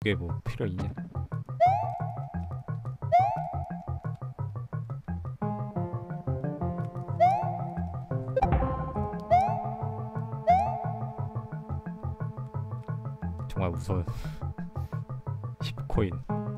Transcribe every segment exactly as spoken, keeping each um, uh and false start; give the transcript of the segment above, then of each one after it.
그게 뭐 필요 있냐? 정말 무서워. 십 코인.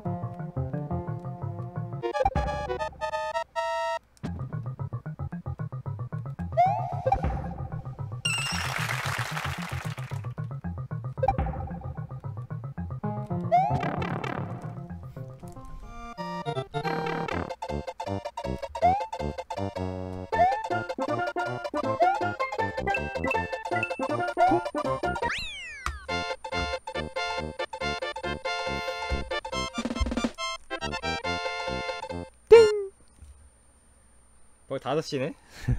거의 다섯 시네?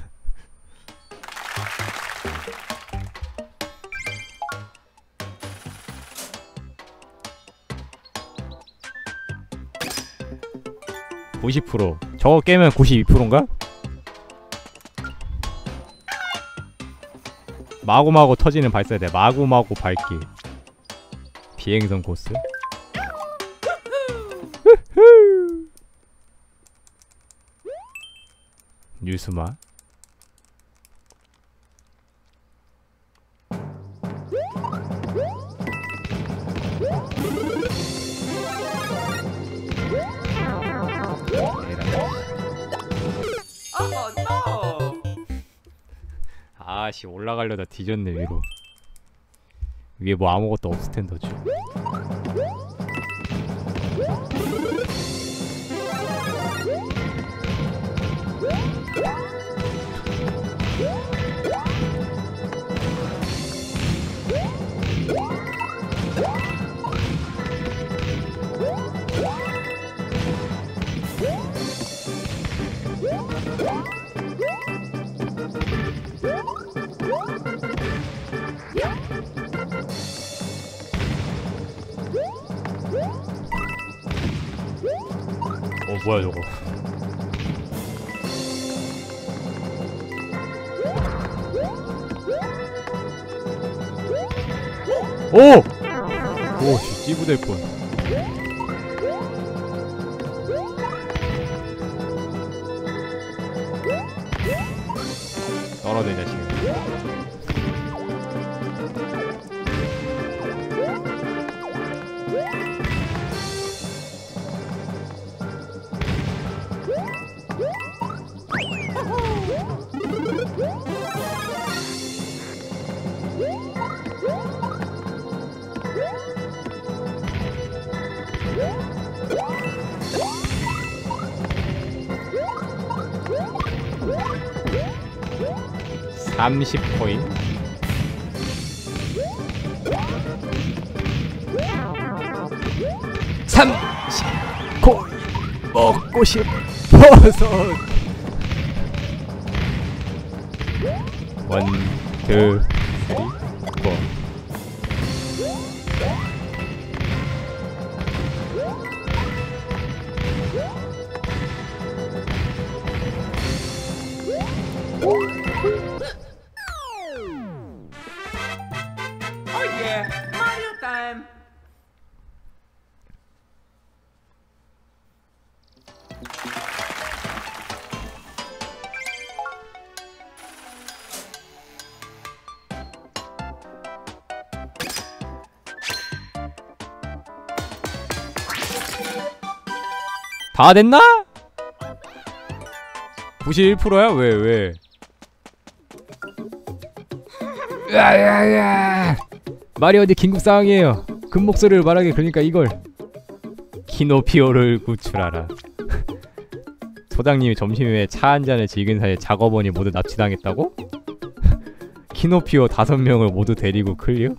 구십 퍼센트. 저거 깨면 구십이 퍼센트인가? 마구마구 터지는 발사대. 마구마구 밟기. 비행선 코스. 뉴스마. 아씨 올라가려다 뒤졌네. 위로. 위에 뭐 아무것도 없을 텐데지. 어 뭐야 저거. 오! 오씨 찌부될 뻔. 떨어져 이 자식. 삼십 코인. 삼십 코인 먹고 싶어서. 원, 투, 쓰리, 포. 다 됐나? 구십일 퍼센트야? 왜 왜? 야야야! 말이 어디 긴급 상황이에요. 금 목소리를 말하게. 그러니까 이걸 키노피오를 구출하라. 소장님이 점심에 차 한 잔을 즐긴 사이에 작업원이 모두 납치당했다고? 키노피오 다섯 명을 모두 데리고 클리어?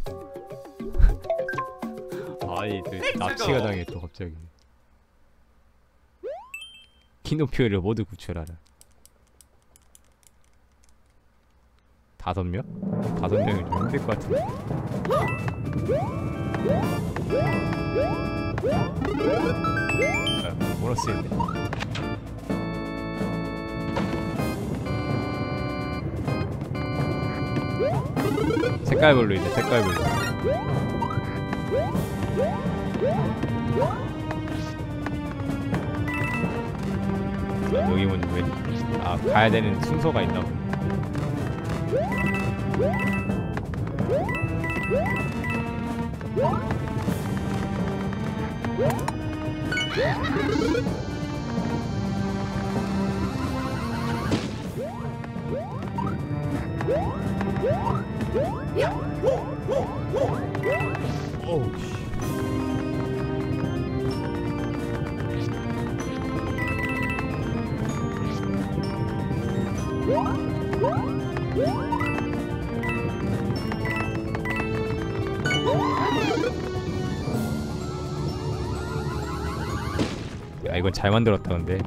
아니 또 납치가 당했어 갑자기. 키노피오를 모두 구출하라. 다섯 명? 다섯 명이 좀 힘들 것 같은데. 아, 보너스인데. 색깔별로 이제 색깔별로. 여기 먼저 왜? 아 가야 되는 순서가 있나 보네. 오우 씨. 야 이건 잘 만들었다 근데.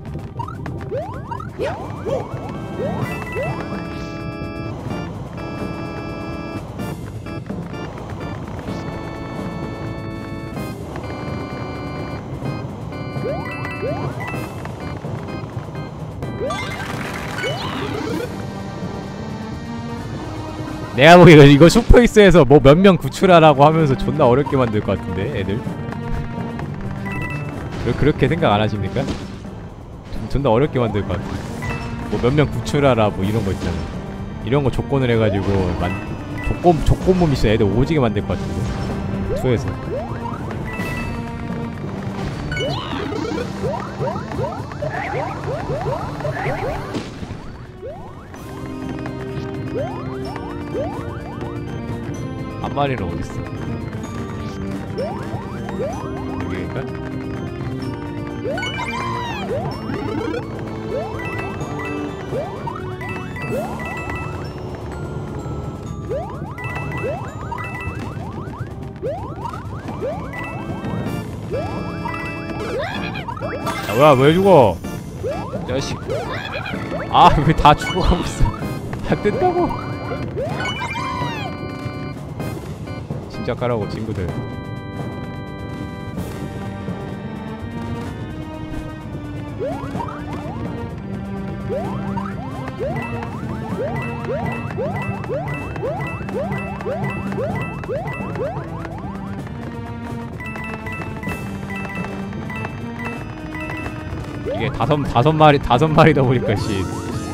내가 보기엔 이거 슈퍼익스에서 뭐 몇 명 구출하라고 하면서 존나 어렵게 만들 것 같은데 애들. 그렇게 생각 안 하십니까? 존나 어렵게 만들 것 같아. 뭐 몇 명 구출하라 뭐 이런 거 있잖아. 이런 거 조건을 해가지고 만 조건 조건부 미션 애들 오지게 만들 것 같은데. 투에서. 한 마리는 어딨어? 여기인가? 야 뭐야 왜 죽어? 자식. 아 왜 다 죽어가고 있어. 안 된다고. 진짜 까라고 친구들. 이게 다섯 다섯 마리 다섯 마리다 보니까 씨.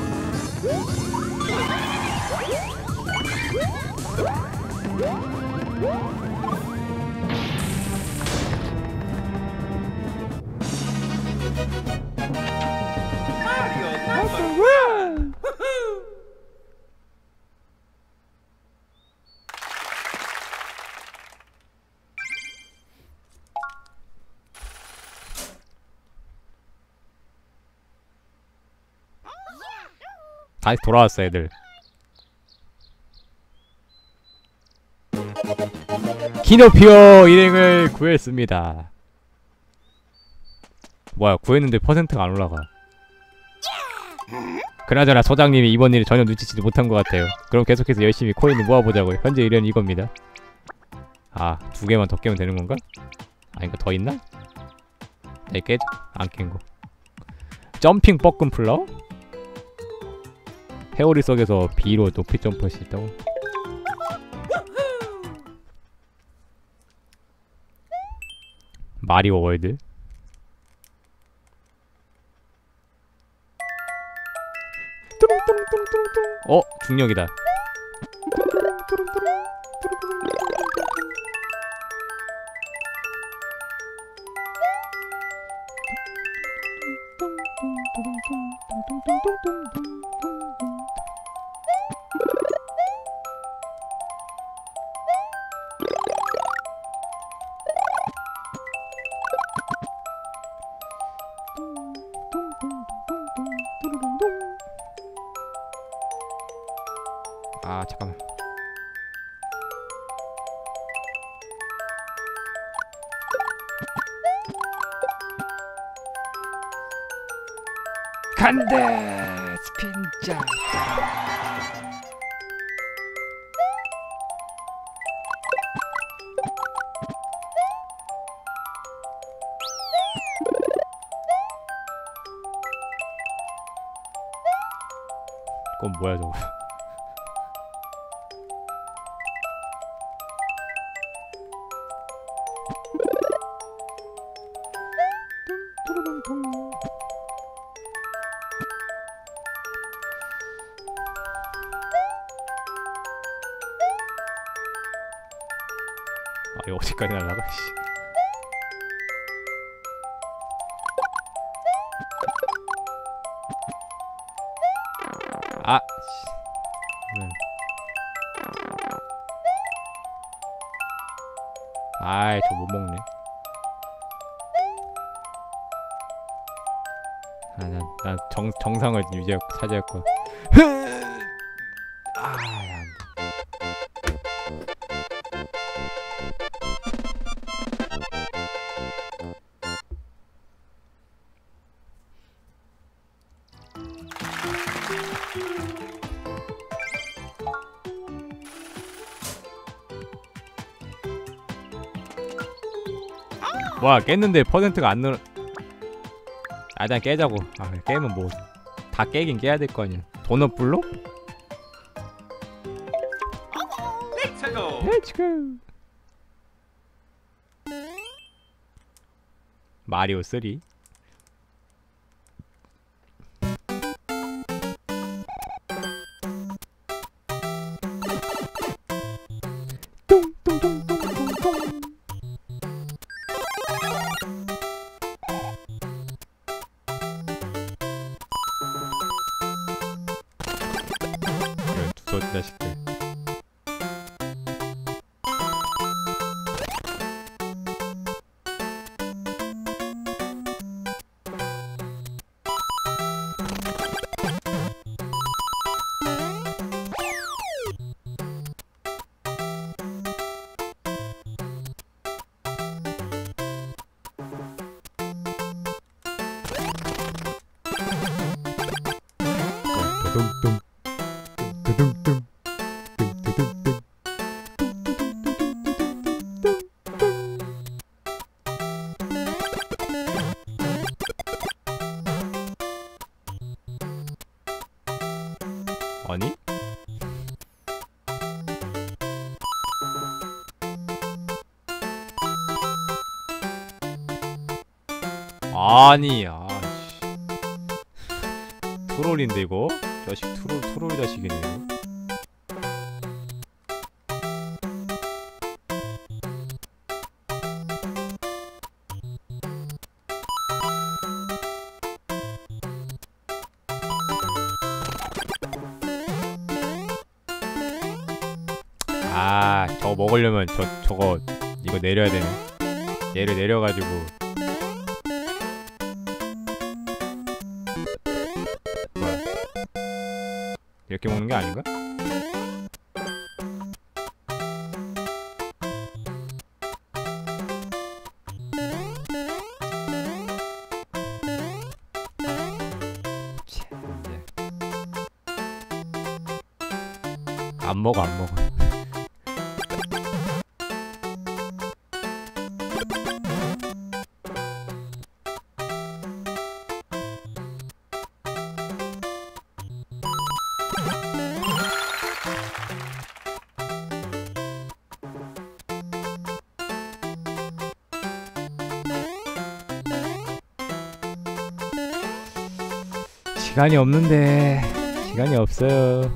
다시 돌아왔어 애들. 키노피오 일행을 구했습니다. 뭐야 구했는데 퍼센트가 안 올라가. 그나저나 소장님이 이번 일을 전혀 눈치채지 못한 것 같아요. 그럼 계속해서 열심히 코인을 모아보자고요. 현재 의뢰는 이겁니다. 아 두 개만 더 깨면 되는 건가? 아닌가 더 있나? 네 깨져? 안 깬 거. 점핑 뻐끔 플라워? 회오리 속에서 B로 높이 점프할 수 있다고? 마리오 월드? 어? 중력이다. 아 잠깐만. 간다 스핀자. 그건 뭐야 저거. 내가 어디까지 날라가? 씨. 아, 씨. 네. 아이, 저 못 먹네. 아, 난, 난 정, 정상을 유지할, 차지할 거야. 아, 안 돼. 와, 깼는데 퍼센트가 안 늘어. 아, 일단 깨자고. 아, 깨면 뭐 다 깨긴 깨야 될 거 아니야. 도넛 블록? 렛츠고. 마리오 쓰리. 저 자식들. 뚱뚱 뚱뚱 뚱뚱 아니? 아니, 아씨. 트롤인데 이거? 자식 트롤 트롤 자식이네요. 아, 저거 먹으려면 저 저거 이거 내려야 되네. 얘를 내려가지고. 뭐야? 이렇게 먹는 게 아닌가? 안 먹어, 안 먹어. 시간이 없는데 시간이 없어요.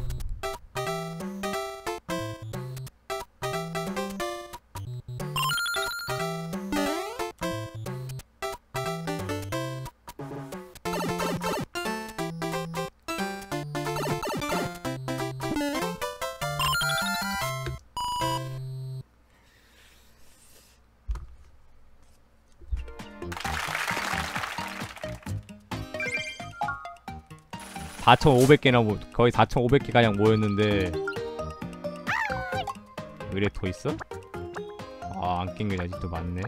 사천오백 개나 모, 거의 사천오백 개 가량 모였는데 의뢰 더 있어? 아, 안 깬 게 아직도 많네.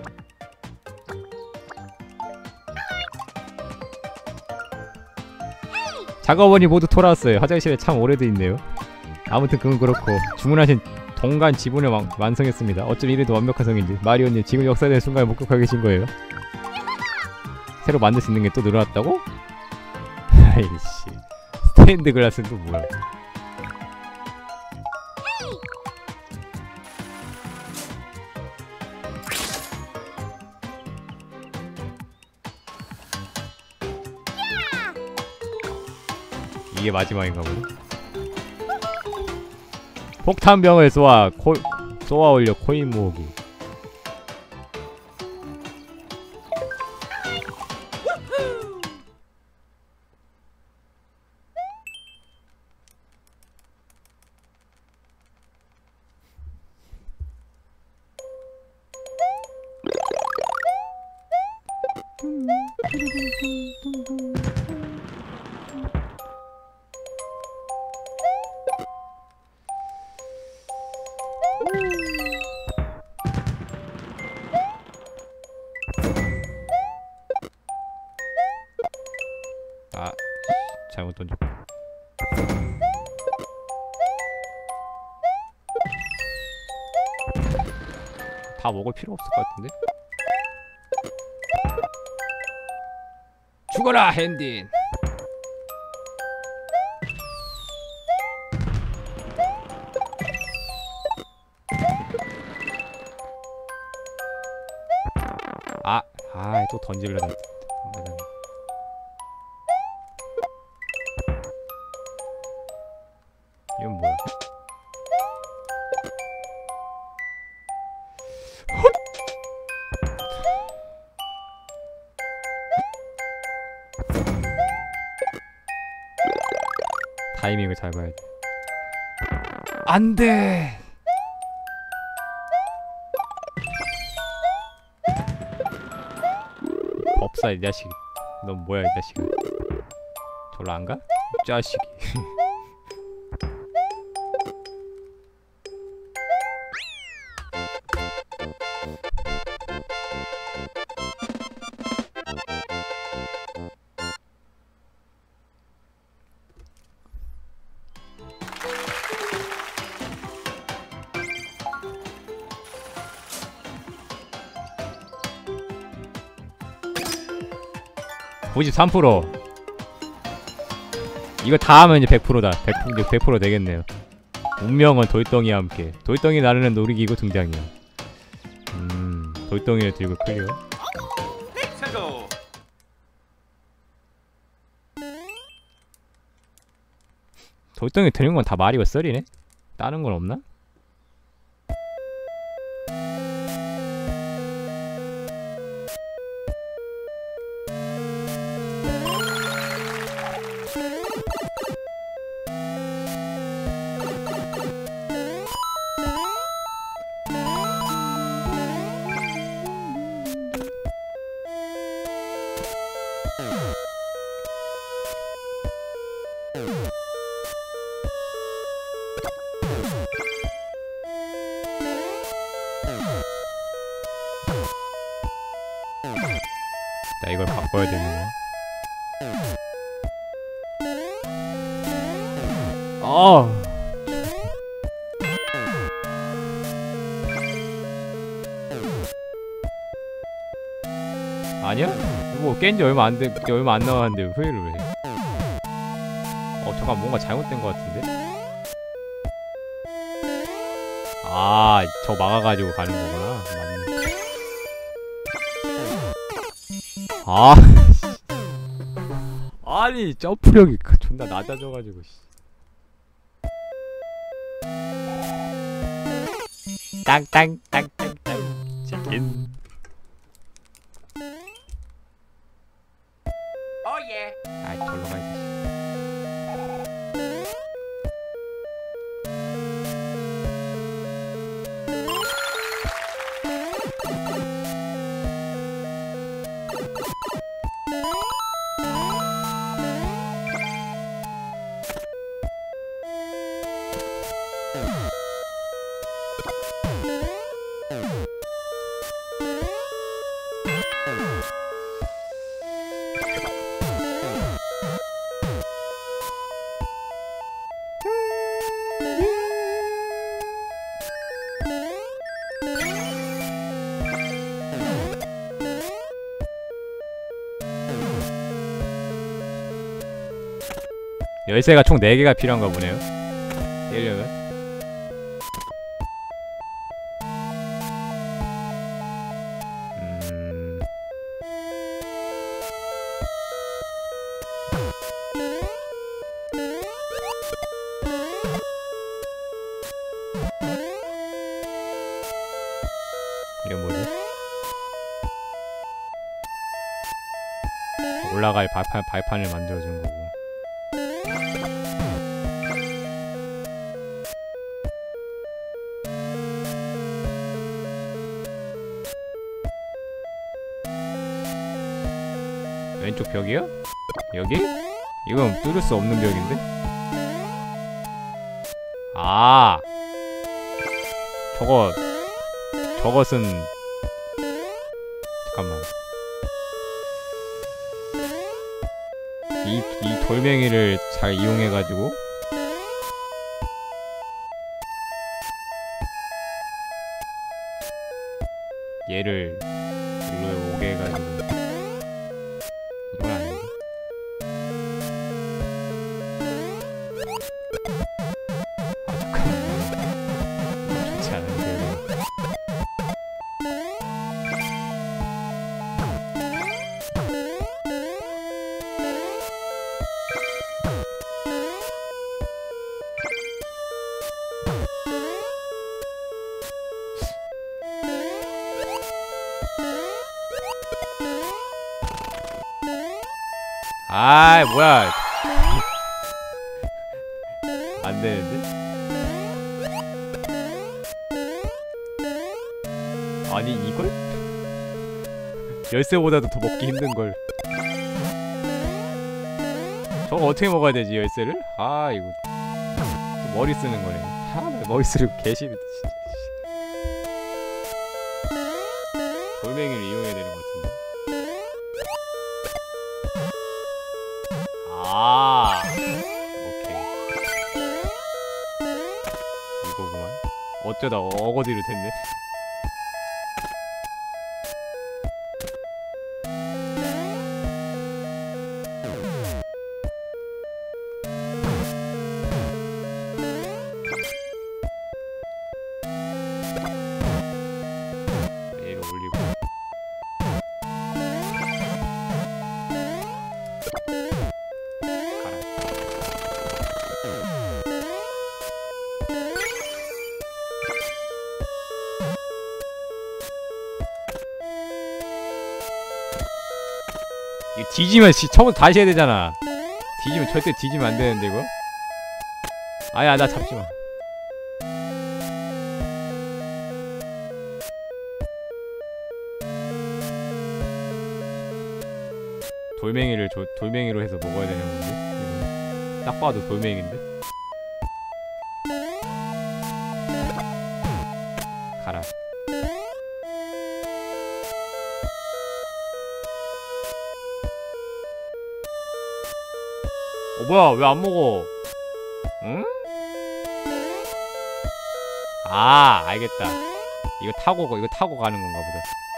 작업원이 모두 돌아왔어요. 화장실에 참 오래돼 있네요. 아무튼 그건 그렇고 주문하신 동간 지분을 완, 완성했습니다. 어쩜 이래도 완벽한 성인지. 마리오님 지금 역사된 순간을 목격하고 계신 거예요. 새로 만들 수 있는 게 또 늘어났다고? 아이씨, 스테인드 글라스는 또 뭐야? 이게 마지막인가 보네. 폭탄병을 쏘아 코, 쏘아 올려 코인 모으기. 아, 잘못 던졌고. 다 먹을 필요 없을 것 같은데? 죽어라, 핸딘! 아, 아, 또 던질려다. 이건 뭐야? 타이밍을 잘 봐야 돼. 안 돼! 법사 이 자식. 넌 뭐야 이 자식아. 저로 안 가? 이 자식이. 구십삼 퍼센트. 이거 다 하면 이제 백 퍼센트다. 백 퍼센트, 이제 백 퍼센트 되겠네요. 운명은 돌덩이와 함께. 돌덩이 나르는 놀이기구 등장이야. 음, 돌덩이를 들고 클리어. 돌덩이 드는 건 다 말이고 썰이네? 다른 건 없나? 나 이걸 바꿔야 되는 거야? 어. 아니야? 뭐 깬지 얼마 안 돼, 얼마 안 남았는데 후회를 왜 해? 어, 잠깐 뭔가 잘못된 것 같은데? 아, 저 막아가지고 가는 거구나. 맞네. 아, 아니 점프력이 존나 낮아져가지고. 땅땅땅땅땅 치킨. 오예. 아이 절로 가야지. 열쇠가 총 네 개가 필요한가 보네요. 깨려면. 음... 이건 뭐지? 올라갈 발판, 발판을 만들어준 거고. 왼쪽 벽이요? 여기? 이건 뚫을 수 없는 벽인데? 아 저거 저것은 잠깐만 이, 이 돌멩이를 잘 이용해가지고 얘를 일로 오게 해가지고 이건 아닌데? 아 잠깐만 좋지 않은데 아이 뭐야 안되는데? 아니 이걸? 열쇠보다도 더 먹기 힘든걸 저거 어떻게 먹어야 되지 열쇠를? 아 이거 머리 쓰는 거네 아 머리 쓰고 개싫은데 진짜 돌멩이를 이용해야 되는 것 같은데 아 오케이 이거구만 어쩌다 어거지로 됐네 얘를 올리고 이거 뒤지면 씨 처음부터 다시 해야 되잖아. 뒤지면 절대 뒤지면 안 되는데 이거. 아야 나 잡지 마. 돌멩이를 조, 돌멩이로 해서 먹어야 되는 건데. 이거 딱 봐도 돌멩이인데. 가라. 어 뭐야 왜 안 먹어? 응? 아 알겠다. 이거 타고 이거 타고 가는 건가 보다.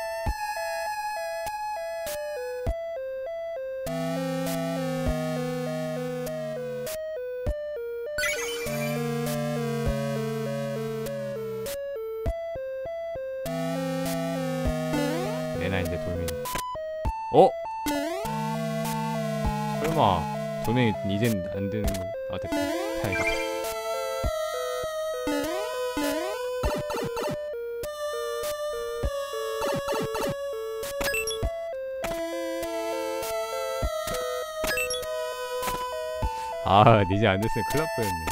내나 이제 돌멩이. 어? 설마 돌멩이 이젠 안 되는 거. 아 됐다. 타야겠다. 아 이제 안 됐으면 큰일 날 뻔했네.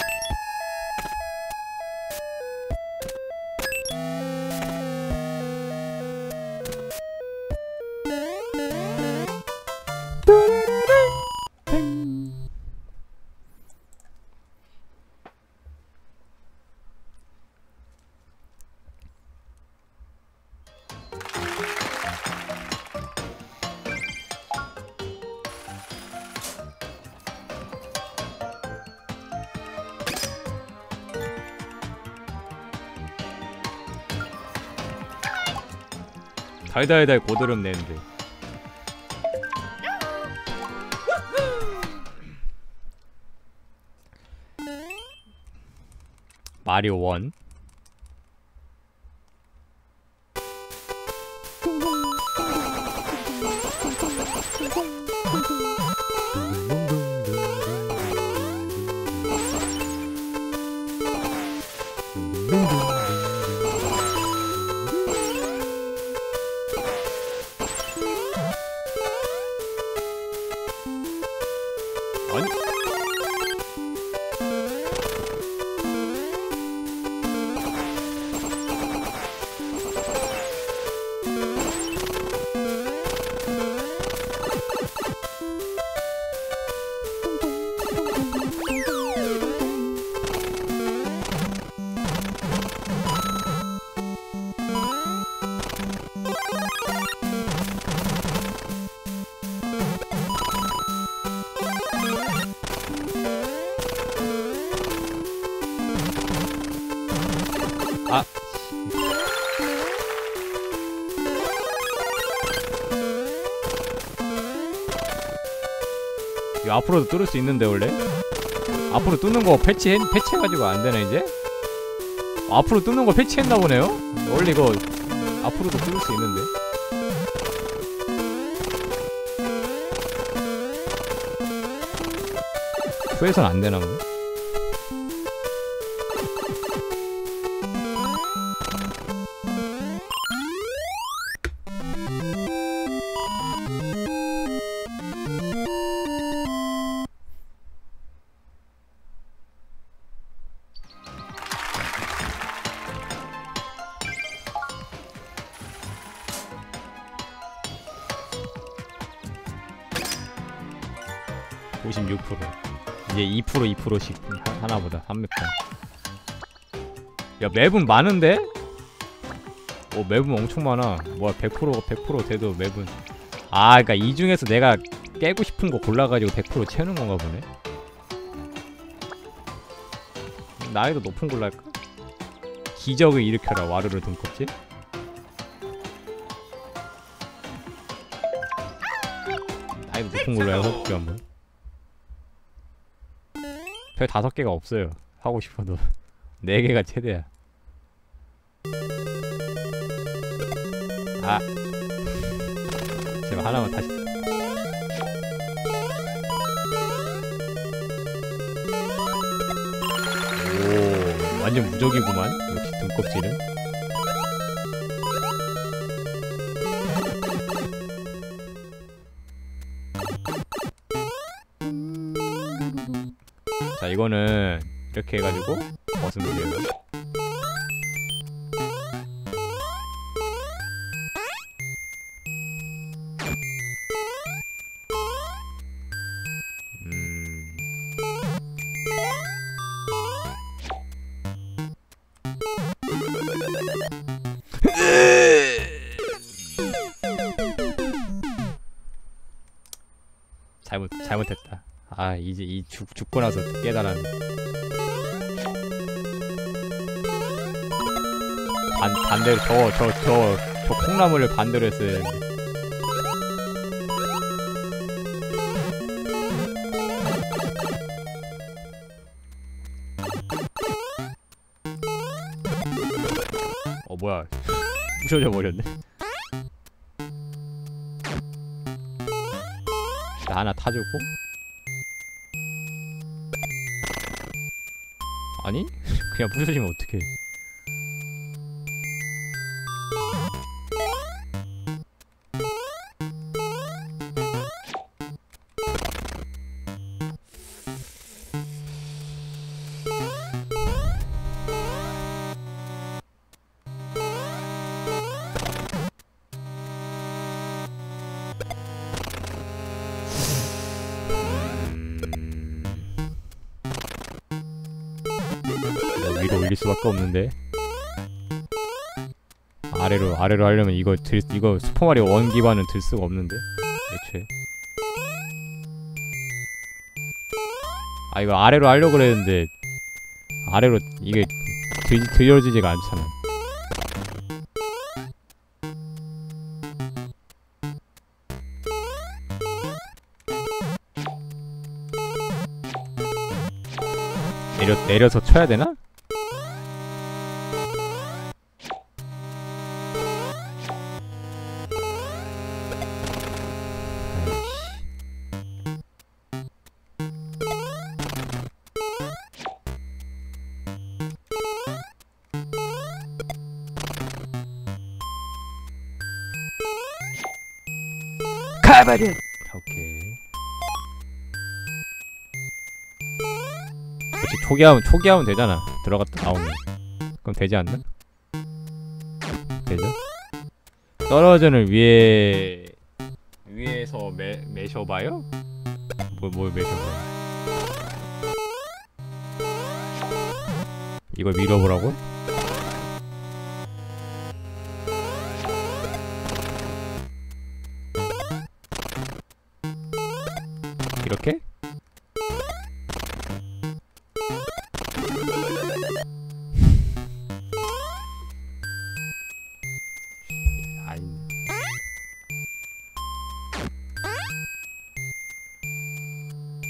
달달달 고드름 내는데. 마리오 원. 아니 이거 앞으로도 뚫을 수 있는데 원래? 앞으로 뚫는 거 패치해, 패치해가지고 안 되나 이제? 앞으로 뚫는 거 패치했나 보네요? 원래 이거 앞으로도 뚫을 수 있는데. 후에선 안 되나 보네. 오십육 퍼센트. 이제 이 퍼센트 이 퍼센트씩 하나보다 삼백 번. 야 맵은 많은데? 오 맵은 엄청 많아. 뭐야 백 퍼센트 백 퍼센트 돼도 맵은. 아 그니까 이 중에서 내가 깨고 싶은 거 골라가지고 백 퍼센트 채우는 건가 보네. 난이도 높은 걸로 할까? 기적을 일으켜라 와르르 등껍질. 난이도 높은 걸로 해볼게 한번. 별 다섯 개가 없어요. 하고 싶어도 네 개가 최대야. 아 제발 하나만 다시. 오 완전 무적이구만. 역시 등껍질은. 자 이거는 이렇게 해가지고 벗으면 돼요. 음... 잘못 잘못했다. 아 이제 이 죽, 죽고 나서 깨달았네. 반, 반대로 저 저 저 저 콩나물을 반대로 했어야 했는데. 어 뭐야 부셔져 버렸네. 나 하나 타주고. 아니? 그냥 부셔지면 어떡해. 위로 올릴 수밖에 없는데. 아래로 아래로 하려면 이거 들 이거 슈퍼마리오 원 기반은 들 수가 없는데 애초에. 아 이거 아래로 하려고 그랬는데 아래로 이게 들 들려지지가 않잖아. 내려 내려서 쳐야 되나? 가버려. 오케이. 그렇지 초기하면 초기하면 되잖아. 들어갔다 나오면. 그럼 되지 않나? 되죠? 떨어전을 위에 위에서 매 매셔봐요? 뭐 뭘 매셔봐요? 이걸 밀어보라고? 이렇게? 아니.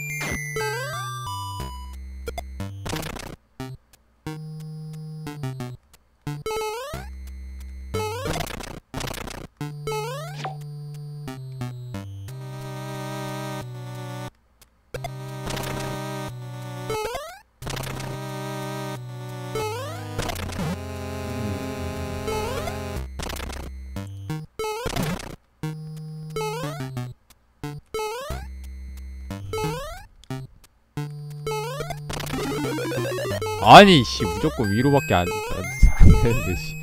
아니 씨 무조건 위로밖에 안, 안, 안 되는데 씨.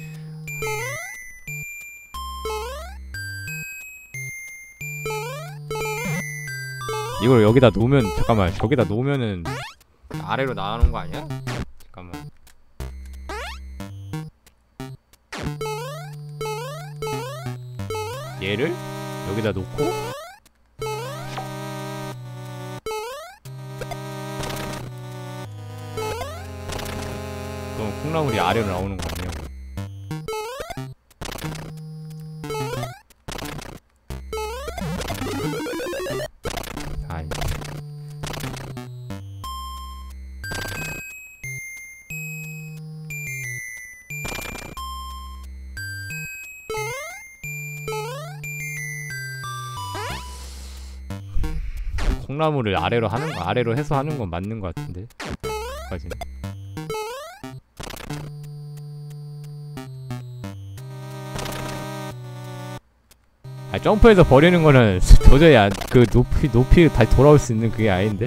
이걸 여기다 놓으면 잠깐만 저기다 놓으면은 아래로 나가는 거 아니야? 잠깐만. 얘를 여기다 놓고 그럼 콩나물이 아래로 나오는 거 아니냐고. 아니 콩나물을 아래로 하는 거 아래로 해서 하는 건 맞는 거 같은데. 까지는. 아 점프해서 버리는 거는 도저히 안, 그 높이 높이 다시 돌아올 수 있는 그게 아닌데.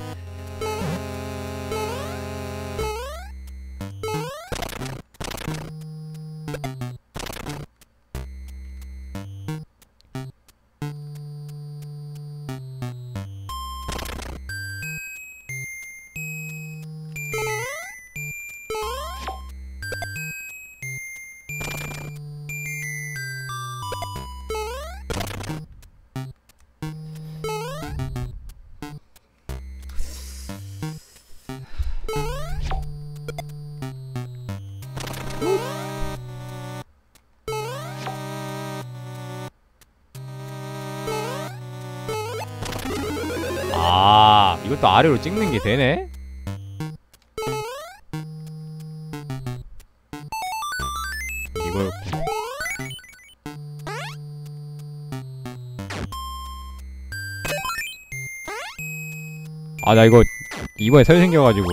아 이것도 아래로 찍는 게 되네? 이거였고. 아 나 이거 이번에 새로 생겨가지고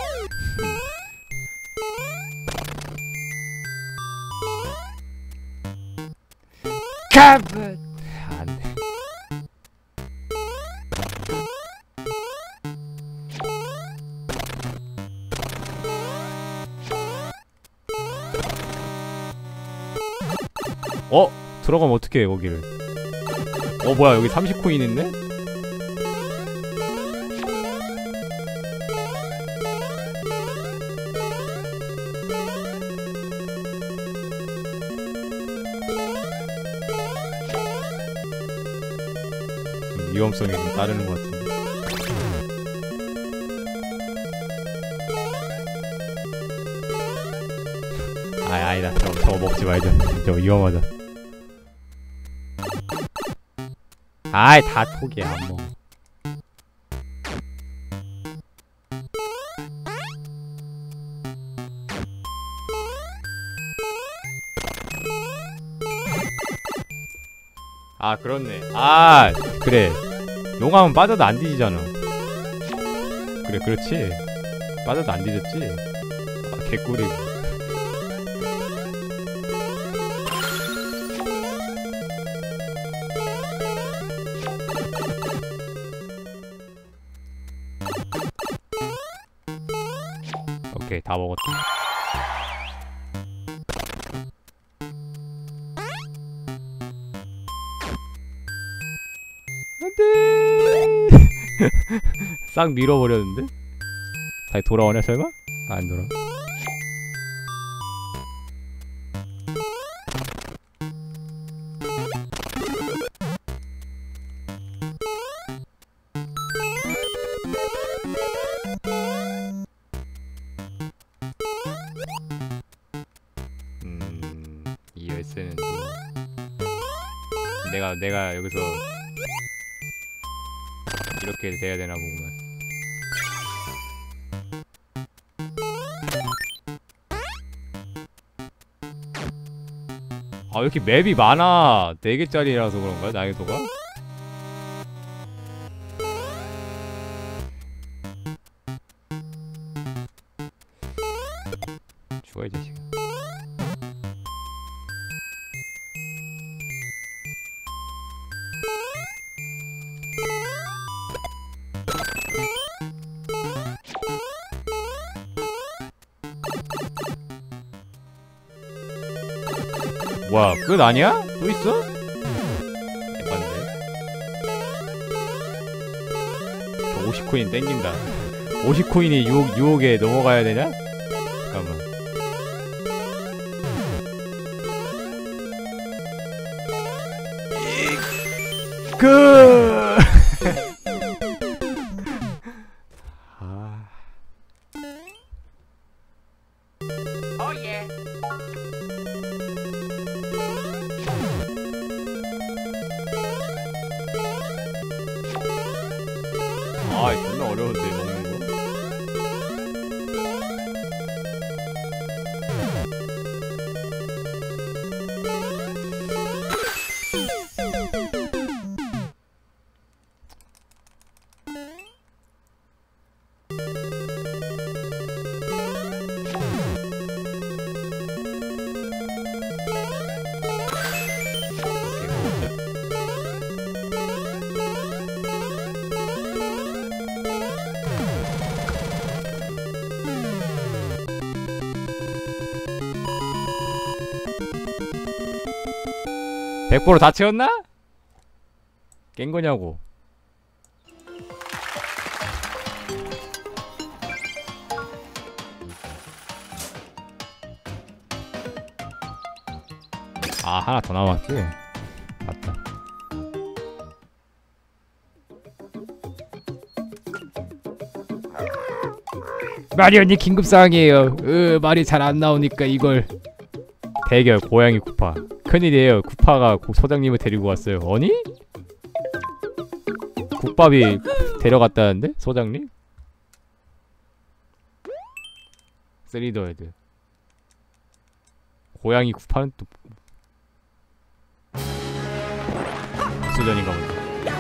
카브 안돼. 어? 들어가면 어떡해 거기를. 어 뭐야 여기 삼십 코인 있네? 위험성이 좀 따르는 것 같은데. 아이 아니다 저거, 저거 먹지 말자. 저거 위험하다. 아이 다 포기해 안 먹어. 아 그렇네. 아 그래 용암은 빠져도 안 뒤지잖아. 그래 그렇지. 빠져도 안 뒤졌지. 아 개꿀이고. 오케이 다 먹었다. 안돼. 싹 밀어버렸는데? 다시 돌아오냐 설마? 아, 안 돌아. 음... 이 열쇠는 또 내가 내가 여기서 이렇게 돼야 되나 보구만. 아 왜 이렇게 맵이 많아. 네 개짜리라서 그런가? 난이도가? 죽어 이 자식아. 뭐야 끝 아니야? 또 있어? 에반데. 저 오십 코인 땡긴다. 오십 코인이 유혹, 유혹에 넘어가야 되냐? 잠깐만. 끝! 아. 아, 존나 어려운데 먹는 거. 백 퍼센트 다 채웠나? 깬 거냐고. 아, 하나 더 남았지? 맞다. 마리오님 긴급사항이에요. 으, 말이 잘 안 나오니까 이걸. 대결 고양이 쿠파. 큰일이에요. 쿠파가 소장님을 데리고 왔어요. 아니? 국밥이 데려갔다는데? 소장님? 쓰리더 헤드. 고양이 쿠파는 또 수전인가 보다.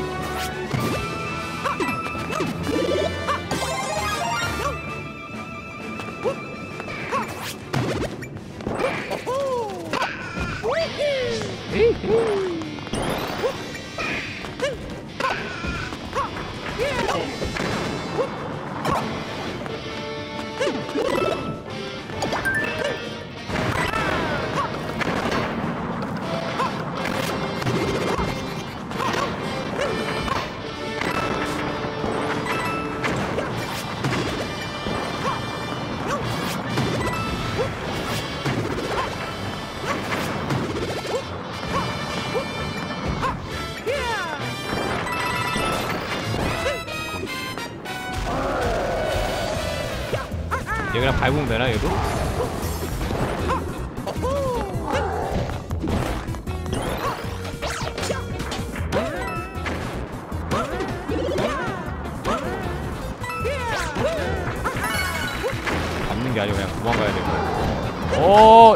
얘 그냥 밟으면 되나 얘도? 밟는 게 아니고 그냥 도망가야 될 거야. 오!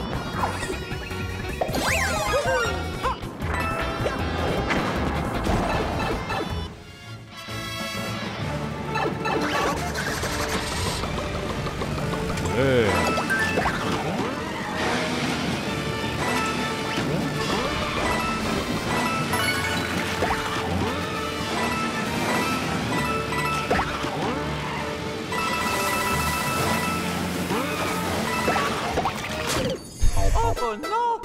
네. Oh no!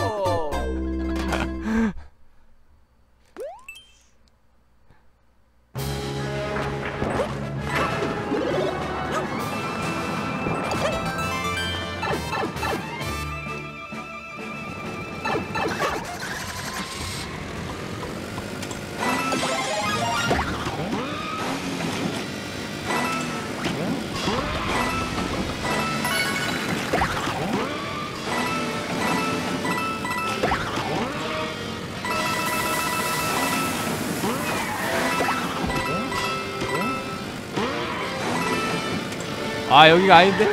아, 여기가 아닌데?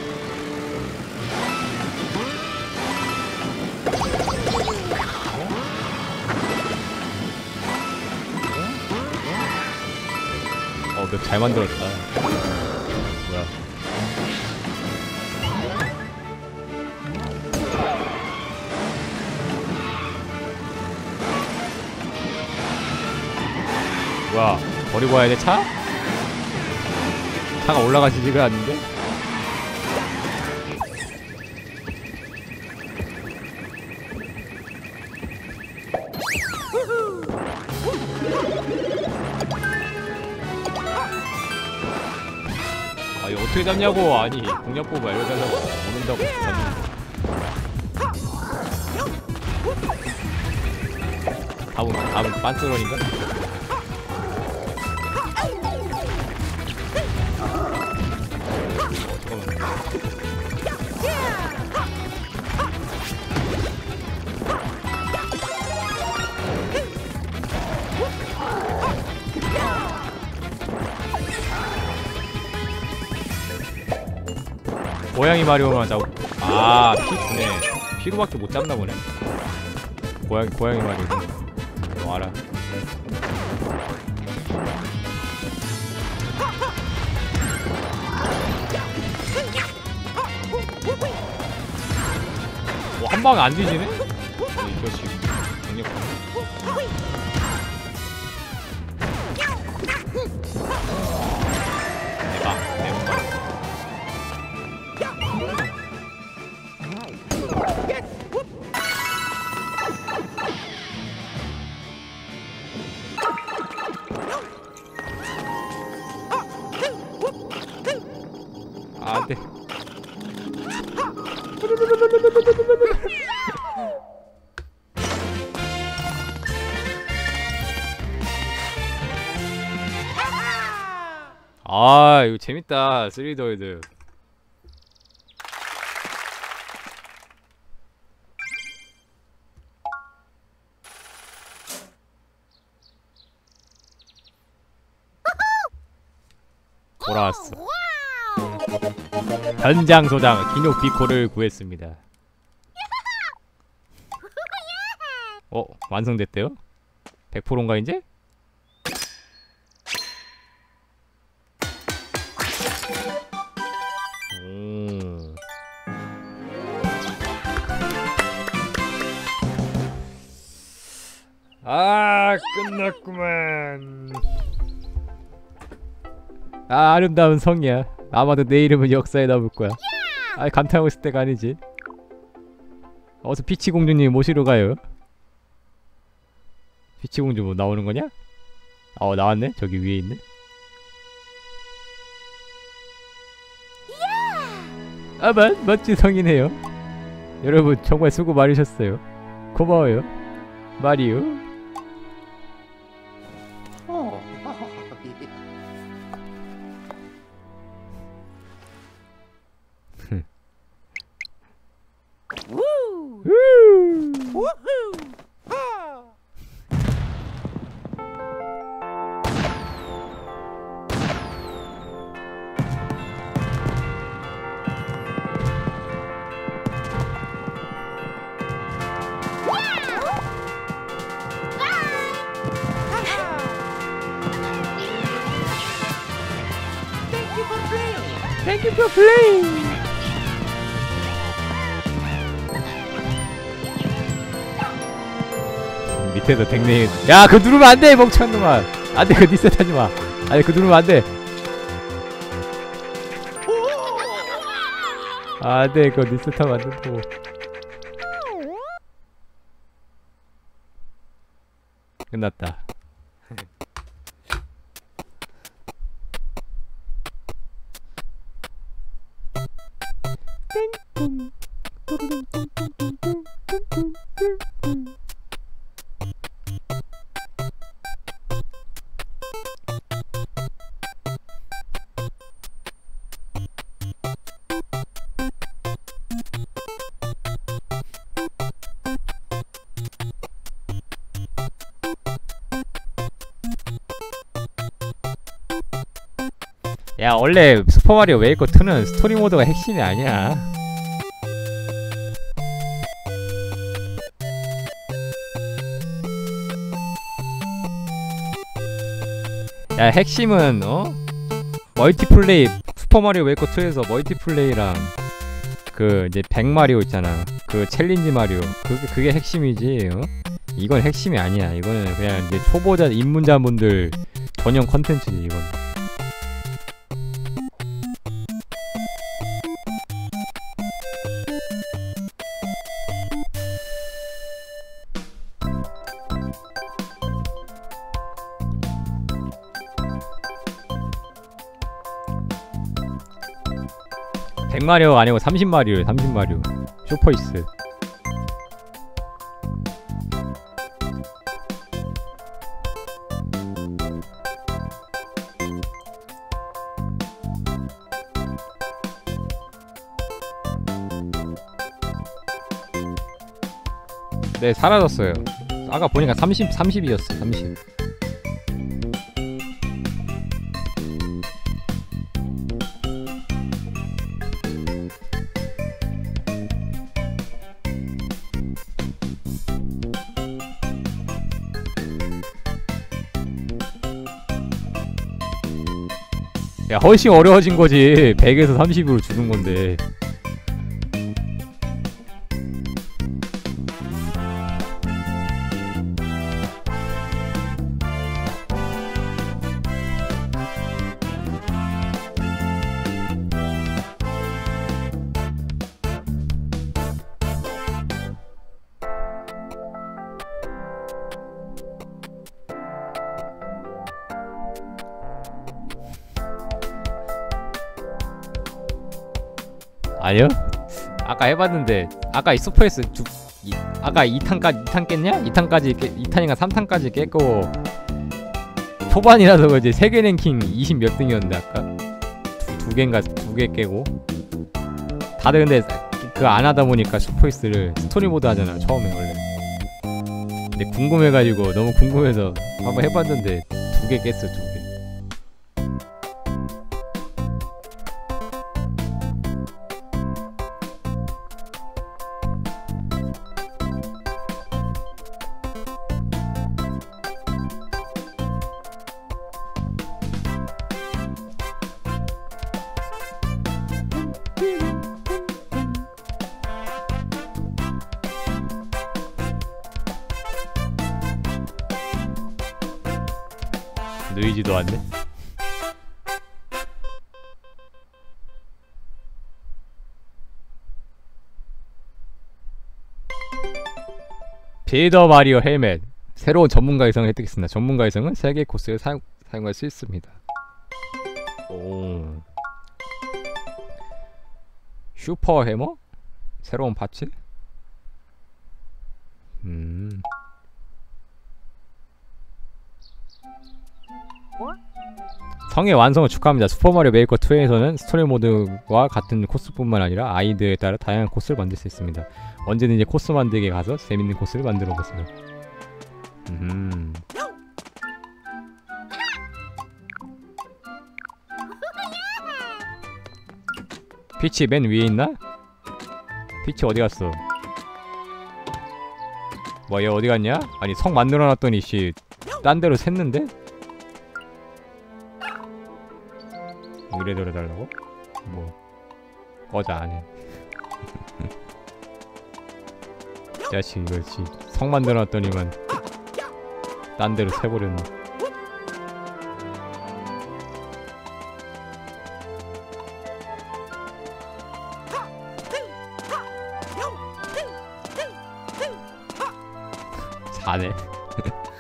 어, 맵 잘 만들었다. 뭐야? 뭐야? 버리고 와야 돼, 차? 차가 올라가지지가 않는데? 어떻게 잡냐고. 아니 공략 뽑아 이러잖아. 못 온다고 잡는 답은 답은 빤스런인가? 고양이 마리오만 잡고. 아, 피 주네. 피로밖에 못 잡나 보네. 고양이 고양이 마리오. 너 알아. 뭐 한 방에 안 뒤지네? 이 자식. 강력하네. 대박. 대박. 아, 안 돼. 아, 이거 재밌다. 쓰리더이드. 돌아왔어. 현장 소장 기록 비코를 구했습니다. 어? 완성됐대요? 백 퍼센트인가 이제? 오. 아, 끝났구만. 아, 아름다운 성이야. 아마도 내 이름은 역사에 남을 거야. 아, 감탄하고 있을 때가 아니지. 어서 피치 공주님 모시러 가요. 피치 공주 뭐 나오는 거냐? 어, 나왔네. 저기 위에 있네. 아, 멋, 멋진 성이네요. 여러분 정말 수고 많으셨어요. 고마워요, 마리오. Woo! 우! Woohoo! Ha! Thank you for playing. Thank you for playing. 밑에서 댕댕이. 야, 그거 누르면 안 돼, 멍청한 놈아. 안 돼, 그거 리셋 하지 마. 아니, 그거 누르면 안 돼. 안 돼, 그거 리셋 하면 안 된다고. 끝났다. 야, 원래 슈퍼마리오 메이커 투는 스토리 모드가 핵심이 아니야. 야, 핵심은 어? 멀티플레이. 슈퍼마리오 메이커 투에서 멀티플레이랑 그 이제 백 마리오 있잖아. 그 챌린지 마리오. 그게 그게 핵심이지. 어? 이건 핵심이 아니야. 이거는 그냥 이제 초보자 입문자분들 전용 컨텐츠지 이건. 백 마리오가 아니고 삼십 마리오예요. 삼십 마리오. 슈퍼이스. 네, 사라졌어요. 아까 보니까 삼십, 삼십이었어. 삼십. 야, 훨씬 어려워진 거지. 백에서 삼십으로 주는 건데. 아니요? 아까 해봤는데 아까 이 슈퍼에스 주, 이, 아까 이 탄까지 이 탄 깼냐? 이 탄까지 이 탄인가 삼 탄까지 깼고 초반이라서 이제 세계 랭킹 이십 몇 등이었는데 아까 두, 두 개인가 두 개 깨고 다들 근데 그거 안 하다 보니까 슈퍼에스를 스토리 모드 하잖아 처음에 원래. 근데 궁금해가지고 너무 궁금해서 한번 해봤는데 두 개 깼어 두 개. 느이지도 않네. 빌더 마리오 헬멧 새로운 전문가 의성을 획득했습니다. 전문가 의성은 세 개의 코스를 사용, 사용할 수 있습니다. 오. 슈퍼 해머? 새로운 파츠? 음. 성의 완성을 축하합니다. 슈퍼마리오 메이커 투에서는 스토리 모드와 같은 코스뿐만 아니라 아이디어에 따라 다양한 코스를 만들 수 있습니다. 언제든지 코스 만들기에 가서 재밌는 코스를 만들어 보세요. 음. 피치 맨 위에 있나? 피치 어디 갔어? 뭐 얘 어디 갔냐? 아니 성 만들어 놨더니 씨 딴 데로 샜는데? 이래저래 달라고? 뭐 꺼자 안해. 자식 이거지 성 만들어놨더니만 딴 데로 새버렸네. 자네.